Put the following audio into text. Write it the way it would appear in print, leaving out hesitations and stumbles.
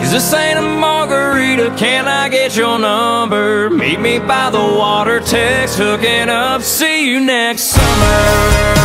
Is this Santa Margarita? Can I get your number? Meet me by the water, text hooking up. See you next summer.